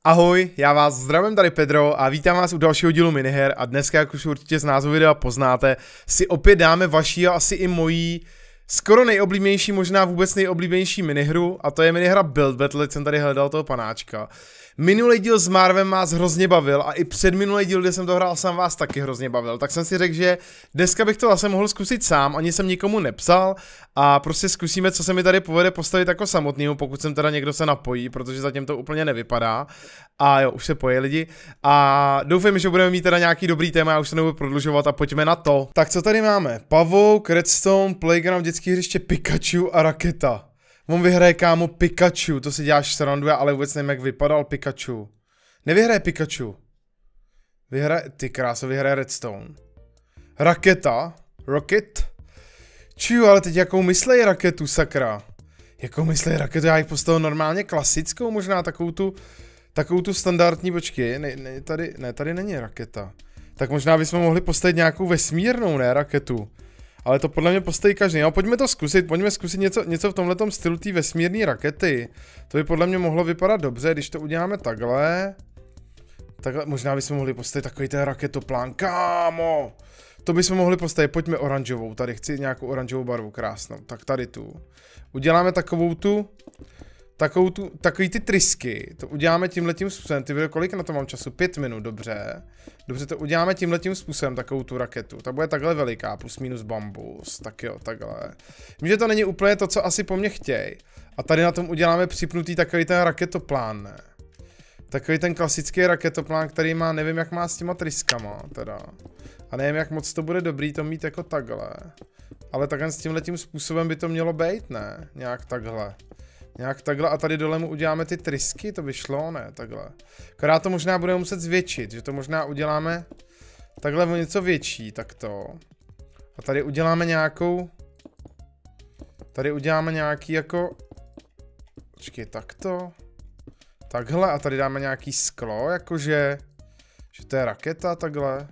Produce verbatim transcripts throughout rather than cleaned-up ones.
Ahoj, já vás zdravím, tady Pedro a vítám vás u dalšího dílu miniher a dneska, jak už určitě z názvu videa poznáte, si opět dáme vaší a asi i mojí skoro nejoblíbenější, možná vůbec nejoblíbenější minihru a to je minihra Build Battle, jsem tady hledal toho panáčka. Minulý díl s Marvem vás hrozně bavil a i předminulý díl, kde jsem to hrál sám, vás taky hrozně bavil, tak jsem si řekl, že dneska bych to asi mohl zkusit sám, ani jsem nikomu nepsal a prostě zkusíme, co se mi tady povede postavit jako samotnýmu, pokud sem teda někdo se napojí, protože zatím to úplně nevypadá. A jo, už se pojí lidi a doufám, že budeme mít teda nějaký dobrý téma, já už se nebudu prodlužovat a pojďme na to. Tak co tady máme? Pavouk, Redstone, Playground, dětský hřiště, Pikachu a raketa. On vyhraje, kámo, Pikachu, to si děláš srandu, ale vůbec nevím, jak vypadal Pikachu. Nevyhraje Pikachu. Vyhraje, ty kráso, vyhraje Redstone. Raketa. Rocket. Ču, ale teď jakou myslej raketu, sakra. Jakou myslej raketu, já ji postavil normálně klasickou, možná takovou tu, takovou tu standardní, počkej, ne, ne, tady, ne, tady není raketa. Tak možná bychom mohli postavit nějakou vesmírnou, ne, raketu. Ale to podle mě postaví každý. No, pojďme to zkusit, pojďme zkusit něco, něco v tomhletom stylu té vesmírné rakety. To by podle mě mohlo vypadat dobře, když to uděláme takhle. Takhle, možná bychom mohli postavit takový ten raketoplán, kámo! To bychom mohli postavit, pojďme oranžovou, tady chci nějakou oranžovou barvu, krásnou. Tak tady tu. Uděláme takovou tu, takovou tu, takový ty trysky. To uděláme tímhletím způsobem, ty video, kolik na to mám času? Pět minut, dobře. Dobře, to uděláme tímhletím způsobem, takovou tu raketu. Ta bude takhle veliká, plus minus bambus, tak jo, takhle. Vím, že to není úplně to, co asi po mně chtějí. A tady na tom uděláme připnutý takový ten raketoplán, ne? Takový ten klasický raketoplán, který má, nevím, jak má s těma tryskama, teda. A nevím, jak moc to bude dobrý to mít jako takhle. Ale takhle s tímhletím způsobem by to mělo být, ne? Nějak takhle. Nějak takhle a tady dole mu uděláme ty trysky, to by šlo, ne, takhle. Akorát to možná budeme muset zvětšit, že to možná uděláme takhle o něco větší, takto. A tady uděláme nějakou, tady uděláme nějaký jako, počkej, takto. Takhle a tady dáme nějaký sklo, jakože, že to je raketa, takhle.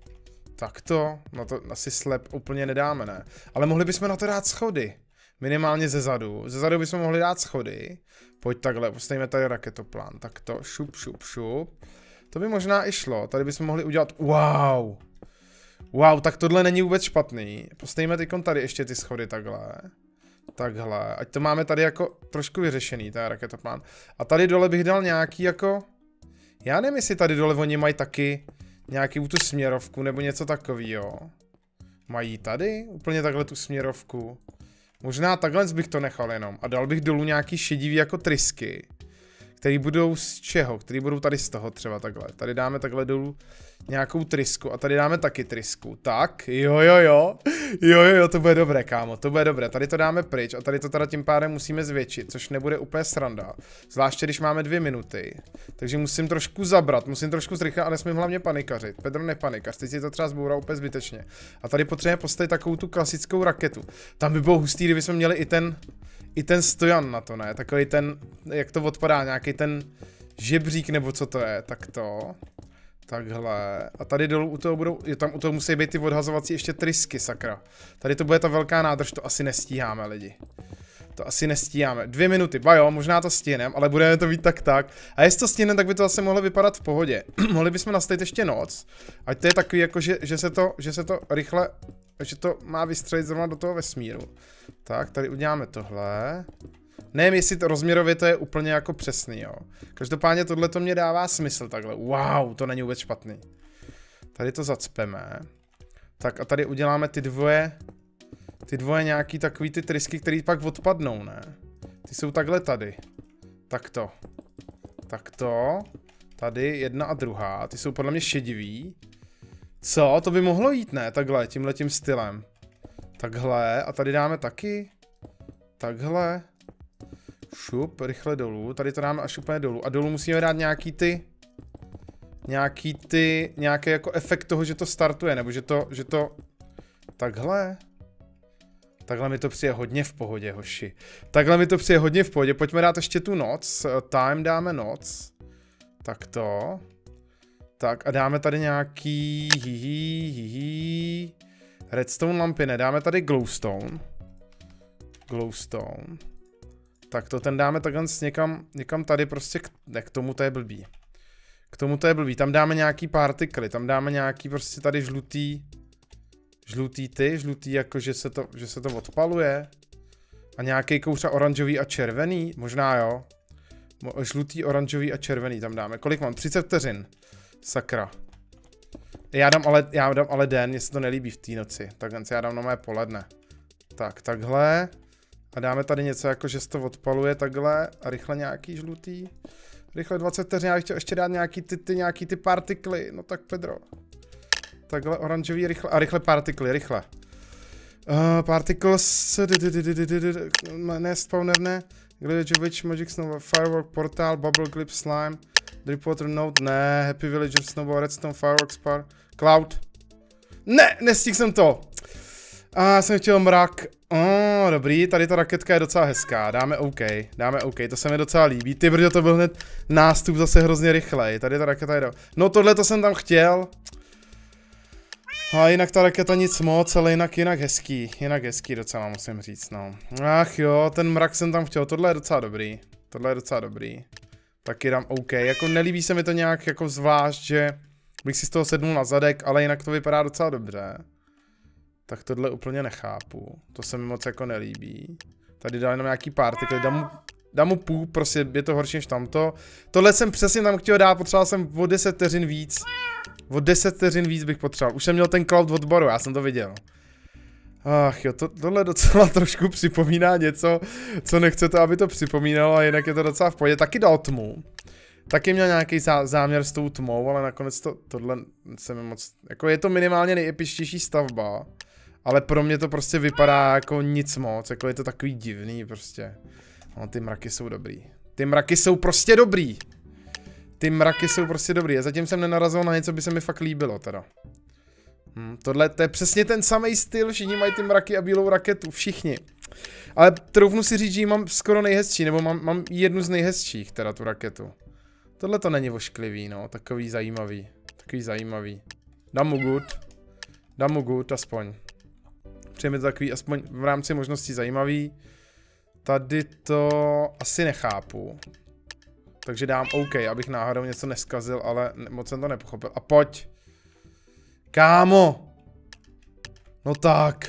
Takto, no to asi slep úplně nedáme, ne. Ale mohli bychom na to dát schody. Minimálně ze zadu. Ze zadu bychom mohli dát schody. Pojď takhle, postavíme tady raketoplán. Takto, šup, šup, šup. To by možná i šlo. Tady bychom mohli udělat, wow. Wow, tak tohle není vůbec špatný. Postavíme teďkon tady ještě ty schody takhle. Takhle, ať to máme tady jako trošku vyřešený, ten raketoplán. A tady dole bych dal nějaký jako, já nevím, jestli tady dole oni mají taky nějaký tu směrovku nebo něco takovýho. Mají tady úplně takhle tu směrovku. Možná takhle bych to nechal jenom a dal bych dolů nějaký šedivý jako trysky, který budou z čeho, který budou tady z toho třeba takhle. Tady dáme takhle dolů nějakou trysku a tady dáme taky trysku. Tak, jo jo jo, jo jo jo, to bude dobré, kámo, to bude dobré. Tady to dáme pryč a tady to teda tím pádem musíme zvětšit, což nebude úplně sranda. Zvláště když máme dvě minuty. Takže musím trošku zabrat, musím trošku zrychlit a nesmím hlavně panikařit. Pedro, nepanikař, teď si to třeba zbourá úplně zbytečně. A tady potřebujeme postavit takovou tu klasickou raketu. Tam by bylo hustý, kdybychom měli i ten, i ten stojan na to, ne? Takový ten, jak to odpadá, nějaký ten žebřík nebo co to je, tak to. Takhle. A tady dolů u toho budou, je tam u toho musí být ty odhazovací ještě trysky, sakra. Tady to bude ta velká nádrž, to asi nestíháme, lidi. To asi nestíháme. Dvě minuty, ba jo, možná to stihneme, ale budeme to mít tak tak. A jestli to stihneme, tak by to zase mohlo vypadat v pohodě. Mohli bychom nastavit ještě noc. Ať to je takový, jako že, že, se to, že se to rychle, že to má vystřelit zrovna do toho vesmíru. Tak, tady uděláme tohle. Nevím, jestli to rozměrově to je úplně jako přesný, jo. Každopádně tohle to mě dává smysl takhle. Wow, to není vůbec špatný. Tady to zacpeme. Tak a tady uděláme ty dvoje, ty dvoje nějaký takový ty trysky, které pak odpadnou, ne? Ty jsou takhle tady. Takto. Takto. Tady jedna a druhá. Ty jsou podle mě šedivý. Co? To by mohlo jít, ne? Takhle, tímhletím stylem. Takhle. A tady dáme taky. Takhle. Šup, rychle dolů, tady to dáme až úplně dolů a dolů musíme dát nějaký ty, nějaký ty, nějaký jako efekt toho, že to startuje, nebo že to, že to, takhle, takhle mi to přijde hodně v pohodě, hoši, takhle mi to přijde hodně v pohodě, pojďme dát ještě tu noc, time dáme noc, takto, tak a dáme tady nějaký, hihi, hihi, redstone lampy, nedáme tady glowstone, glowstone. Tak to ten dáme takhle někam, někam tady prostě, k, ne, k tomu to je blbý. tomu to je blbý, tam dáme nějaký partikly, tam dáme nějaký prostě tady žlutý, žlutý ty, žlutý jako, že se to, že se to odpaluje. A nějaký kouř oranžový a červený, možná jo. Žlutý, oranžový a červený tam dáme. Kolik mám? třicet vteřin. Sakra. Já dám ale, já dám ale den, mně se to nelíbí v té noci. Tak já dám na mé poledne. Tak, takhle. A dáme tady něco jako, že se to odpaluje takhle. A rychle nějaký žlutý. Rychle dvacet vteřin, já bych chtěl ještě dát nějaký ty, ty, nějaký ty partikly. No tak Pedro. Takhle oranžový, rychle. A rychle partikly, rychle. Uh, particles. Ne, spawner ne. Village Witch, Magic Snow, Firework, Portal, Bubble Clip, Slime, Dripwater Note, ne, Happy Villager, Snowball, Redstone, Firework, Spar, Cloud. Ne, nestihl jsem to. A já jsem chtěl mrak. Oh, dobrý, tady ta raketka je docela hezká, dáme OK, dáme OK, to se mi docela líbí. Ty brďo, to byl hned nástup zase hrozně rychlej, tady ta raketa je do... No tohle to jsem tam chtěl. A jinak ta raketa nic moc, ale jinak, jinak hezký, jinak hezký docela musím říct, no. Ach jo, ten mrak jsem tam chtěl, tohle je docela dobrý, tohle je docela dobrý. Taky dám OK, jako nelíbí se mi to nějak jako zvlášť, že bych si z toho sednul na zadek, ale jinak to vypadá docela dobře. Tak tohle úplně nechápu, to se mi moc jako nelíbí. Tady dám jenom nějaký partikly, dám mu, dám mu půl, prostě je to horší než tamto. Tohle jsem přesně tam chtěl dát, potřeboval jsem o deset vteřin víc. O deset vteřin víc bych potřeboval. Už jsem měl ten cloud od boru, já jsem to viděl. Ach jo, to, tohle docela trošku připomíná něco, co nechcete, aby to připomínalo, a jinak je to docela v pohodě. Taky dal tmu. Taky měl nějaký zá, záměr s tou tmou, ale nakonec to, tohle se mi moc... Jako je to minimálně nejepičtější stavba, ale pro mě to prostě vypadá jako nic moc, jako je to takový divný prostě. No, ty mraky jsou dobrý. Ty mraky jsou prostě dobrý. Ty mraky jsou prostě dobrý. A zatím jsem nenarazil na něco, by se mi fakt líbilo teda. Hm, tohle to je přesně ten samý styl, všichni mají ty mraky a bílou raketu, všichni. Ale troufnu si říct, že ji mám skoro nejhezčí, nebo mám, mám jednu z nejhezčích, teda tu raketu. Tohle to není vošklivý, no, takový zajímavý, takový zajímavý. Dám mu good, dám mu good aspoň. Přijeme to takový, aspoň v rámci možností zajímavý. Tady to asi nechápu. Takže dám OK, abych náhodou něco neskazil, ale moc jsem to nepochopil. A pojď. Kámo. No tak.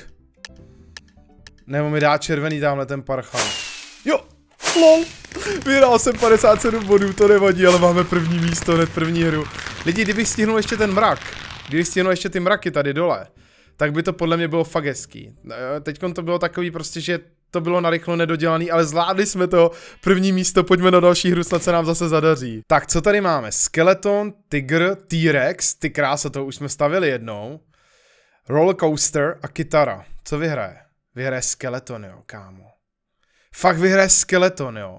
Nebo mi dá červený tamhle ten parchal. Jo, lol. Vyhrál jsem padesát sedm bodů, to nevadí, ale máme první místo, hned první hru. Lidi, kdybych stihnul ještě ten mrak, kdybych stihnul ještě ty mraky tady dole, tak by to podle mě bylo fakt hezký. Teďkon to bylo takový prostě, že to bylo narychlo nedodělaný, ale zvládli jsme to. První místo, pojďme na další hru, snad se nám zase zadaří. Tak, co tady máme? Skeleton, Tigr, T-Rex, ty krása, to už jsme stavili jednou. Rollercoaster a kytara. Co vyhraje? Vyhraje Skeleton, jo, kámo. Fakt vyhraje Skeleton, jo.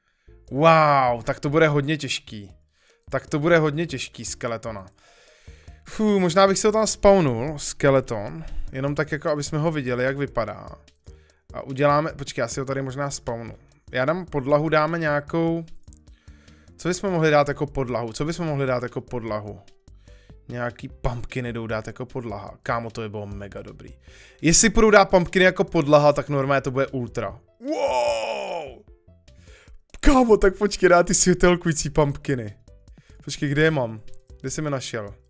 Wow, tak to bude hodně těžký. Tak to bude hodně těžký, Skeletona. Fů, možná bych si ho tam spawnul, Skeleton. Jenom tak jako, aby jsme ho viděli, jak vypadá. A uděláme, počkej, já si ho tady možná spawnu. Já dám podlahu, dáme nějakou... Co bychom mohli dát jako podlahu? Co bychom mohli dát jako podlahu? Nějaký pumpkiny jdou dát jako podlaha. Kámo, to by bylo mega dobrý. Jestli půjdu dát pumpkiny jako podlaha, tak normálně to bude ultra. Wow! Kámo, tak počkej, dá ty světelkující pumpkiny. Počkej, kde je mám? Kde jsi mi našel? Uh,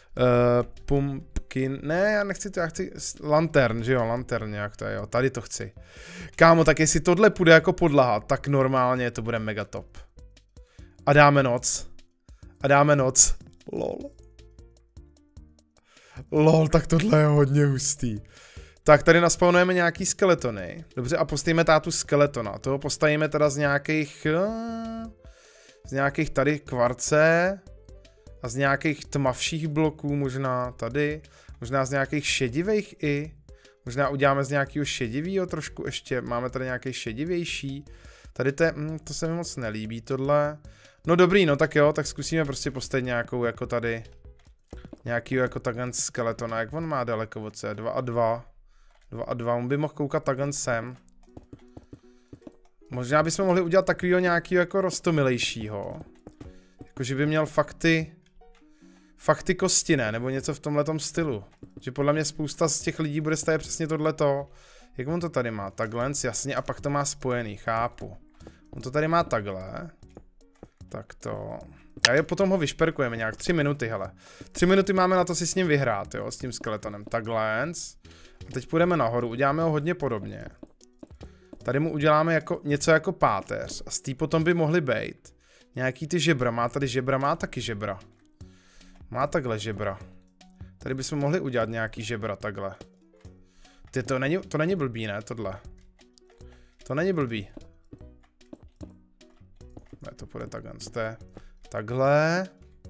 pumpkin, ne, já nechci to, já chci lantern, že jo, lantern nějak to je, jo, tady to chci. Kámo, tak jestli tohle půjde jako podlaha, tak normálně to bude mega top. A dáme noc. A dáme noc. Lol. Lol, tak tohle je hodně hustý. Tak tady naspawnujeme nějaký skeletony. Dobře, a postavíme tátu skeletona. Toho postavíme teda z nějakých... Z nějakých tady kvarce. A z nějakých tmavších bloků možná tady. Možná z nějakých šedivých i. Možná uděláme z nějakého šedivého trošku ještě. Máme tady nějaký šedivější. Tady to, hm, to se mi moc nelíbí tohle. No dobrý, no tak jo, tak zkusíme prostě postavit nějakou jako tady. Nějakýho jako takhle skeletona. Jak on má daleko od sebe? dva a dva. dva a dva, on by mohl koukat takhle sem. Možná bychom mohli udělat takovýho nějakýho jako rostomilejšího. Jakože by měl fakt ty... Fakt ty kosti, ne? Nebo něco v tomhletom stylu. Že podle mě spousta z těch lidí bude stavět přesně tohleto. Jak on to tady má? Takhle, jasně, a pak to má spojený, chápu. On to tady má takhle. Tak to... A je, potom ho vyšperkujeme nějak, tři minuty, hele. Tři minuty máme na to si s ním vyhrát, jo, s tím skeletonem. Takhle. A teď půjdeme nahoru, uděláme ho hodně podobně. Tady mu uděláme jako, něco jako páteř. A z té potom by mohly být nějaký ty žebra. Má tady žebra, má taky žebra. Má takhle žebra. Tady bychom mohli udělat nějaký žebra, takhle. Ty, to není, to není blbý, ne, tohle. To není blbý. Ne, to půjde takhle. Takhle.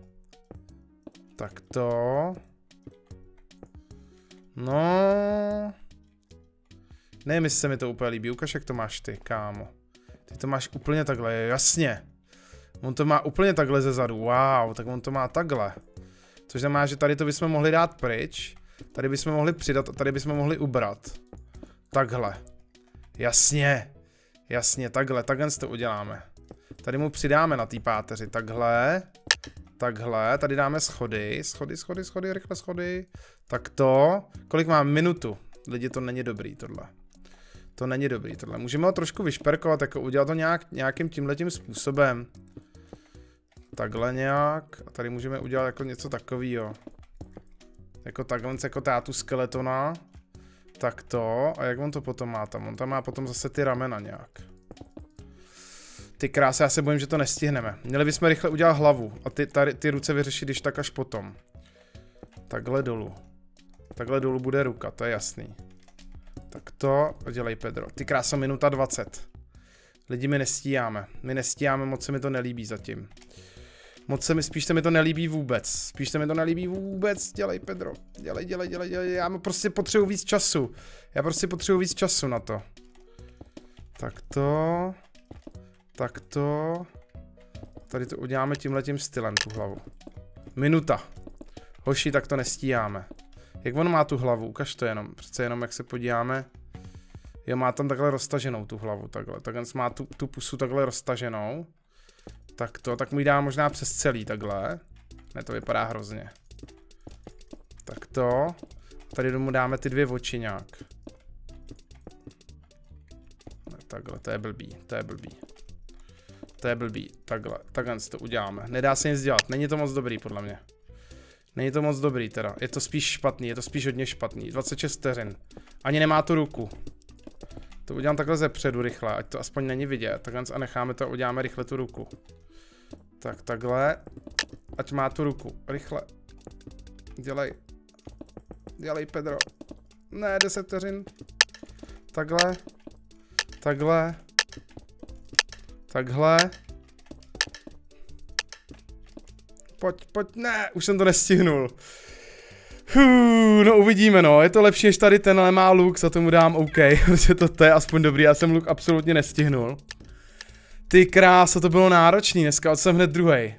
Takto. No. Nevím, jestli se mi to úplně líbí. Ukaž, jak to máš ty, kámo. Ty to máš úplně takhle, jasně. On to má úplně takhle ze zadu. Wow, tak on to má takhle. Což znamená, že tady to bychom mohli dát pryč. Tady bychom mohli přidat a tady bychom mohli ubrat. Takhle. Jasně. Jasně, takhle. Takhle to uděláme. Tady mu přidáme na té páteři. Takhle. Takhle. Tady dáme schody. Schody, schody, schody, rychle schody. Takto. Kolik mám? Minutu. Lidi, to není dobrý, tohle. To není dobrý, tohle. Můžeme ho trošku vyšperkovat, jako udělat to nějak, nějakým tímhletím způsobem. Takhle nějak. A tady můžeme udělat jako něco takového. Jako takhle, jako tátu skeletona. Takto. A jak on to potom má tam? On tam má potom zase ty ramena nějak. Ty krásy, já se bojím, že to nestihneme. Měli bychom rychle udělat hlavu. A ty, tady, ty ruce vyřešit, když tak až potom. Takhle dolů. Takhle dolů bude ruka, to je jasný. Tak to dělej, Pedro. Ty krása, minuta dvacet. Lidi, my nestíháme. My nestíháme, moc se mi to nelíbí zatím. Moc se mi, spíš se mi to nelíbí vůbec. Spíš se mi to nelíbí vůbec. Dělej, Pedro. Dělej, dělej, dělej, dělej. Já prostě potřebuji víc času. Já prostě potřebuji víc času na to. Tak to. Tak to. Tady to uděláme tímhletím stylem, tu hlavu. Minuta. Hoši, tak to nestíháme. Jak on má tu hlavu? Ukaž to jenom. Přece jenom, jak se podíváme. Jo, má tam takhle roztaženou tu hlavu. Takhle. Takhle má tu, tu pusu takhle roztaženou. Tak to, tak mu ji dá možná přes celý takhle. Ne, to vypadá hrozně. Tak to. Tady mu dáme ty dvě oči nějak. Ne, takhle, to je blbý, to je blbý. To je blbý, takhle, takhle to uděláme. Nedá se nic dělat, není to moc dobrý podle mě. Není to moc dobrý teda, je to spíš špatný, je to spíš hodně špatný. dvacet šest vteřin. Ani nemá tu ruku. To udělám takhle zepředu rychle, ať to aspoň není vidět. Takhle a necháme to a uděláme rychle tu ruku. Tak takhle. Ať má tu ruku. Rychle. Dělej. Dělej, Pedro. Ne, deset vteřin. Takhle. Takhle. Takhle. Pojď, pojď, ne, už jsem to nestihnul. Hů, no uvidíme, no, je to lepší než tady ten, ale má luk, za tomu dám OK, protože to, to je aspoň dobrý, já jsem luk absolutně nestihnul. Ty krása, to bylo náročný, dneska jsem hned druhej.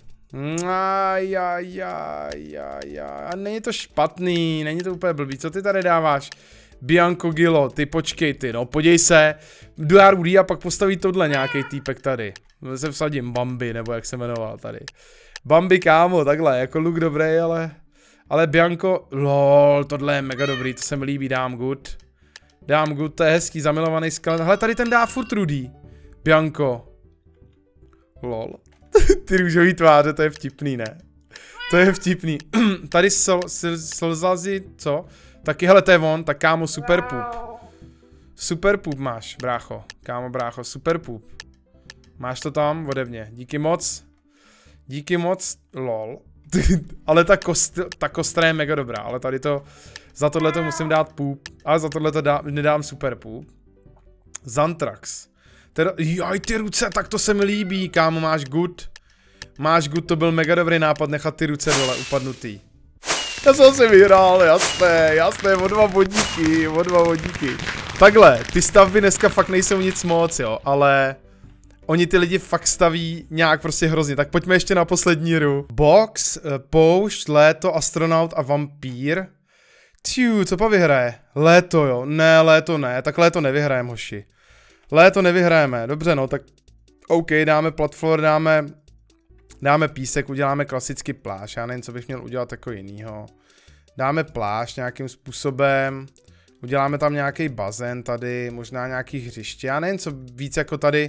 A není to špatný, není to úplně blbý, co ty tady dáváš? Bianco Gillo, ty počkej ty, no, podívej se, Duarudi a pak postaví tohle nějaký týpek tady. Se vsadím Bambi, nebo jak se jmenoval tady. Bambi, kámo, takhle, jako luk dobrý, ale... Ale Bianco, lol, tohle je mega dobrý, to se mi líbí, dám good. Dám good, to je hezký, zamilovaný skelet. Hele, tady ten dá furt Rudy. Bianco. Lol. Ty růžový tváře, to je vtipný, ne? To je vtipný. Tady slzazi, co? Taky, hele, to je on, tak kámo, super pup. Super pup máš, brácho. Kámo, brácho, super pup. Máš to tam ode mě, díky moc. Díky moc, lol. Ale ta, kost, ta kostra je mega dobrá, ale tady to, za tohle to musím dát pup, ale za tohle to dá, nedám super pup. Zantrax. Teda, jaj, ty ruce, tak to se mi líbí, kámo, máš good. Máš good, to byl mega dobrý nápad nechat ty ruce dole upadnutý. Já jsem si vyhrál, jasné, jasné, o dva vodíky, o dva vodíky. Takhle, ty stavby dneska fakt nejsou nic moc, jo, ale... Oni ty lidi fakt staví nějak prostě hrozně, tak pojďme ještě na poslední hru. Box, poušť, léto, astronaut a vampír. Tiu, co pa vyhraje? Léto jo, ne, léto ne, tak léto nevyhrajeme, hoši. Léto nevyhrajeme, dobře no, tak OK, dáme platform, dáme, dáme písek, uděláme klasický pláž, já nevím, co bych měl udělat jako jinýho. Dáme pláž nějakým způsobem, uděláme tam nějaký bazén tady, možná nějaký hřiště, já nevím, co víc jako tady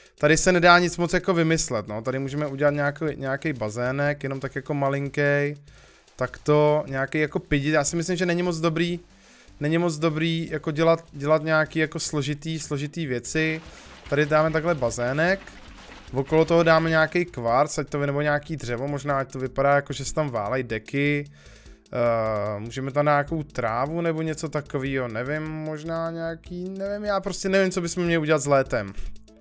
tady se nedá nic moc jako vymyslet, no. Tady můžeme udělat nějaký, nějaký bazének, jenom tak jako malinký. Tak to, nějaký jako pidit, já si myslím, že není moc dobrý, není moc dobrý jako dělat, dělat nějaký jako složitý, složitý věci. Tady dáme takhle bazének. Okolo toho dáme nějaký kvarc, ať to nebo nějaký dřevo, možná ať to vypadá jako, že se tam válejí deky. Uh, můžeme tam nějakou trávu nebo něco takového, nevím, možná nějaký, nevím, já prostě nevím, co bychom měli udělat s létem.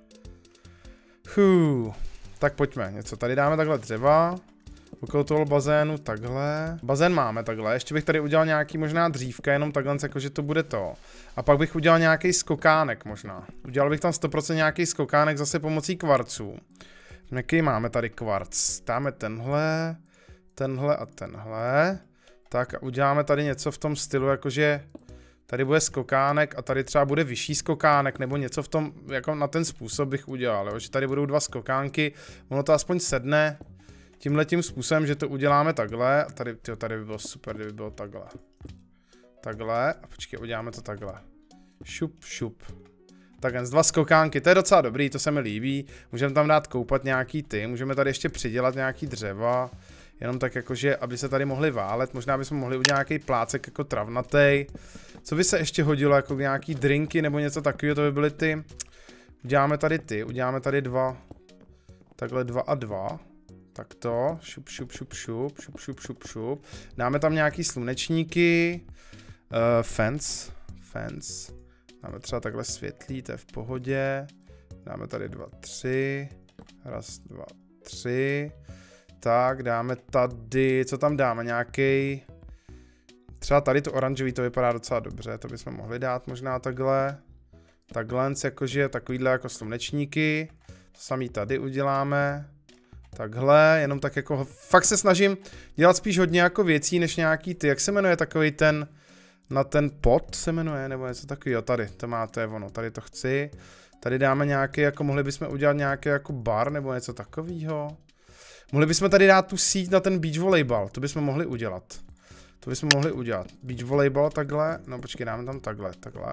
Huh. Tak pojďme, něco, tady dáme takhle dřeva. Okolo toho bazénu takhle. Bazén máme takhle, ještě bych tady udělal nějaký možná dřívka, jenom takhle, jakože to bude to. A pak bych udělal nějaký skokánek možná. Udělal bych tam sto procent nějaký skokánek zase pomocí kvarců. Jaký máme tady kvarc? Dáme tenhle, tenhle a tenhle. Tak a uděláme tady něco v tom stylu, jakože tady bude skokánek a tady třeba bude vyšší skokánek, nebo něco v tom, jako na ten způsob bych udělal, jo? Že tady budou dva skokánky, ono to aspoň sedne tímhletím způsobem, že to uděláme takhle, a tady, tyjo, tady by bylo super, kdyby bylo takhle. Takhle, a počkej, uděláme to takhle. Šup, šup. Takhle, z dva skokánky, to je docela dobrý, to se mi líbí, můžeme tam dát koupat nějaký ty, můžeme tady ještě přidělat nějaký dřeva. Jenom tak jakože, aby se tady mohli válet, možná bychom mohli udělat nějaký plácek jako travnatej. Co by se ještě hodilo, jako nějaký drinky nebo něco takového, to by byly ty. Uděláme tady ty, uděláme tady dva. Takhle dva a dva. Tak to, šup, šup, šup, šup, šup, šup, šup, šup. Dáme tam nějaký slunečníky. Uh, fence, fence. Dáme třeba takhle světlý, to je v pohodě. Dáme tady dva, tři. Raz, dva, tři. Tak, dáme tady, co tam dáme, nějaký, třeba tady to oranžový, to vypadá docela dobře, to bychom mohli dát možná takhle, takhle, jakože takovýhle jako slunečníky, to samý tady uděláme, takhle, jenom tak jako, fakt se snažím dělat spíš hodně jako věcí, než nějaký ty, jak se jmenuje takový ten, na ten pot se jmenuje, nebo něco takového, tady, to máte ono, tady to chci, tady dáme nějaký, jako mohli bychom udělat nějaký jako bar, nebo něco takového. Mohli bychom tady dát tu síť na ten beach volejbal, to bychom mohli udělat. To bychom mohli udělat. Beach volejbal takhle, no počkej, dáme tam takhle, takhle.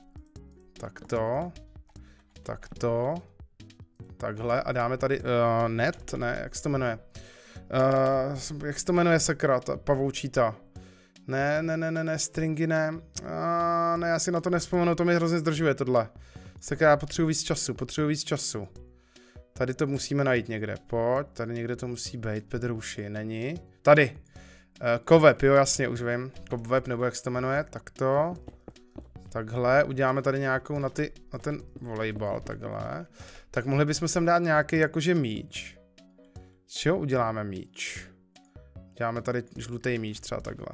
Takto. Takto. Takhle a dáme tady uh, net, ne, jak se to jmenuje? Uh, jak se to jmenuje sakra, ta pavoučíta? Ne, ne, ne, ne, ne, stringy ne. Uh, ne, já si na to nevzpomenu, to mi hrozně zdržuje tohle. Sakra, já potřebuji víc času, potřebuji víc času. Tady to musíme najít někde, pojď, tady někde to musí být, Pedrouši, není. Tady, uh, Koveb, jo, jasně, už vím, Koveb, nebo jak se to jmenuje, takto. Takhle, uděláme tady nějakou na, ty, na ten volejbal, takhle. Tak mohli bychom sem dát nějaký jakože míč. Z čeho uděláme míč? Uděláme tady žlutý míč, třeba takhle.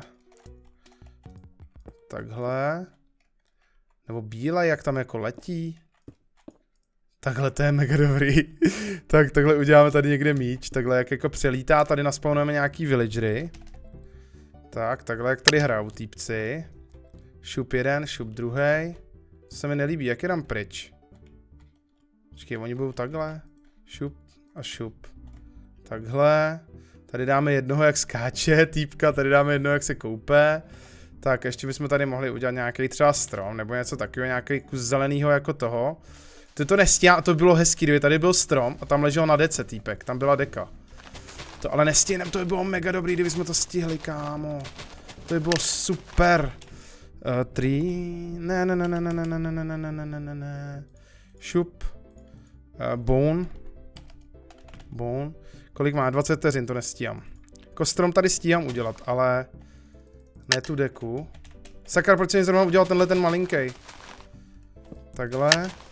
Takhle. Nebo bílej, jak tam jako letí. Takhle to je mega dobrý. Tak takhle uděláme tady někde míč, takhle jak jako přelítá, tady naspawnujeme nějaký villagery. Tak, takhle jak tady hrajou týpci. Šup jeden, šup druhý. To se mi nelíbí, jak je tam pryč. Počkej, oni budou takhle. Šup a šup. Takhle. Tady dáme jednoho, jak skáče týpka, tady dáme jednoho, jak se koupe. Tak, ještě bychom tady mohli udělat nějaký třeba strom, nebo něco takového, nějaký kus zeleného jako toho. To to nestíhá, to bylo hezký, kdyby tady byl strom a tam ležel na dece týpek, tam byla deka. To ale nestíhnem, to by bylo mega dobrý, kdyby jsme to stihli, kámo. To by bylo super. Uh, tree, ne, ne, ne, ne, ne, ne, ne, ne, ne, ne, ne, ne, ne, šup, uh, bone, bone, kolik má, dvacet vteřin, to nestíhám. Kostrom tady stíhám udělat, ale ne tu deku. Sakra, proč jsem zrovna udělal tenhle ten malinký? Takhle.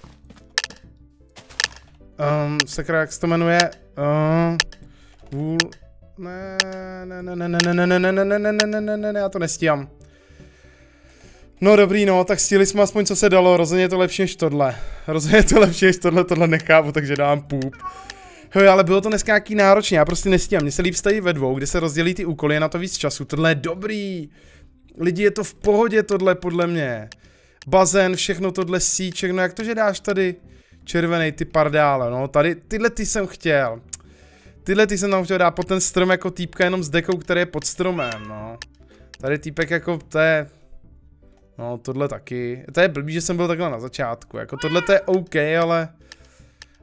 Um, sakra, jak se to jmenuje? Uh, wool, ne, ne, ne, ne, ne, ne, ne, ne, ne, ne, ne, ne, ne, ne, ne, já to nestíhám. No dobrý, no, tak stihli jsme aspoň, co se dalo, rozhodně je to lepší než tohle. Rozhodně je to lepší než tohle, tohle nechápu, takže dám půp. Hej, ale bylo to dneska nějaký náročný, já prostě nestíhám, mně se líp staví ve dvou, kde se rozdělí ty úkoly, je na to víc času, tohle je dobrý. Lidi, je to v pohodě tohle, podle mě. Bazén, všechno tohle síť, všechno, jak to, že dáš tady červený, ty pardále, no, tady, tyhle ty jsem chtěl. Tyhle ty jsem tam chtěl dát pod ten strom jako týpka jenom s dekou, který je pod stromem, no. Tady týpek jako, to je... No, tohle taky. To je blbý, že jsem byl takhle na začátku. Jako tohle to je OK, ale...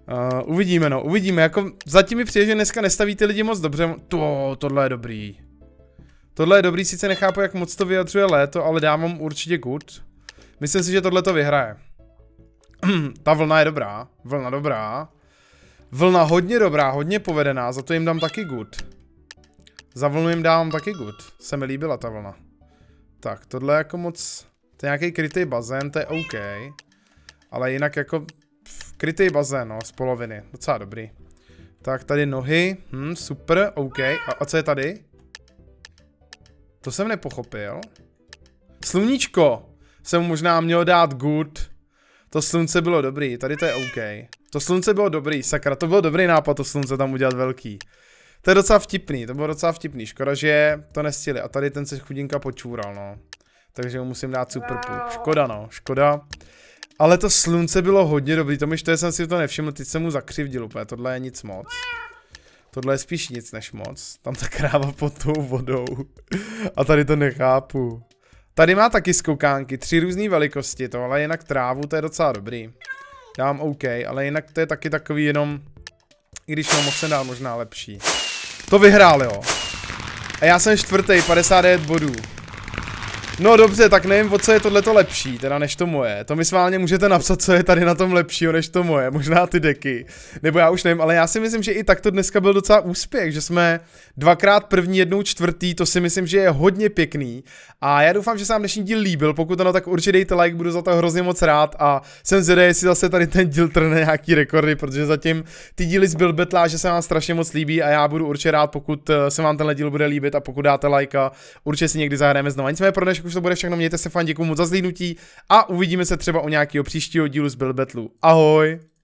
Uh, uvidíme, no, uvidíme, jako zatím mi přijde, že dneska nestaví ty lidi moc dobře, to, tohle je dobrý. Tohle je dobrý, sice nechápu, jak moc to vyjadřuje léto, ale dávám určitě good. Myslím si, že tohle to vyhraje. Ta vlna je dobrá, vlna dobrá. Vlna hodně dobrá, hodně povedená, za to jim dám taky good. Za vlnu jim dávám taky good, se mi líbila ta vlna. Tak, tohle je jako moc, to je nějaký krytý bazén, to je OK. Ale jinak jako pff, krytý bazén, no, z poloviny, docela dobrý. Tak, tady nohy, hm, super, OK. A, a co je tady? To jsem nepochopil. Sluníčko jsem možná měl dát good. To slunce bylo dobrý, tady to je OK. To slunce bylo dobrý, sakra, to byl dobrý nápad, to slunce tam udělat velký. To je docela vtipný, to bylo docela vtipný, škoda, že to nestihli. A tady ten se chudinka počůral, no. Takže mu musím dát super poop. Škoda, no, škoda. Ale to slunce bylo hodně dobrý, to myž, to jsem si to nevšiml, teď jsem mu zakřivdil úplně, tohle je nic moc. Tohle je spíš nic než moc. Tam ta kráva pod tou vodou. A tady to nechápu. Tady má taky skoukánky, tři různé velikosti, to, ale jinak trávu, to je docela dobrý. Dám OK, ale jinak to je taky takový jenom, i když no, moc se dál možná lepší. To vyhrál, jo. A já jsem čtvrtý, padesát devět bodů. No dobře, tak nevím, o co je tohleto lepší, teda než to moje. To mi sválně můžete napsat, co je tady na tom lepšího než to moje, možná ty deky. Nebo já už nevím, ale já si myslím, že i tak to dneska byl docela úspěch, že jsme dvakrát první, jednou čtvrtý, to si myslím, že je hodně pěkný. A já doufám, že se vám dnešní díl líbil, pokud ano, tak určitě dejte like, budu za to hrozně moc rád a jsem zvědavý, jestli zase tady ten díl trhne nějaký rekordy, protože zatím ty díly z Build Battle, že se vám strašně moc líbí a já budu určitě rád, pokud se vám tenhle díl bude líbit a pokud dáte like a určitě si někdy zahrajeme znovu. Nicméně pro dnešek už to bude všechno, mějte se fajn, děkuju moc za zhlídnutí a uvidíme se třeba u nějakého příštího dílu z Build Battle. Ahoj!